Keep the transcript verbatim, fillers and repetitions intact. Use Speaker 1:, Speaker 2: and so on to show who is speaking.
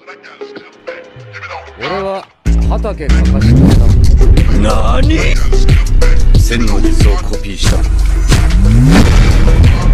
Speaker 1: 俺は畑かかしだ。
Speaker 2: なに？千の術をコピーした。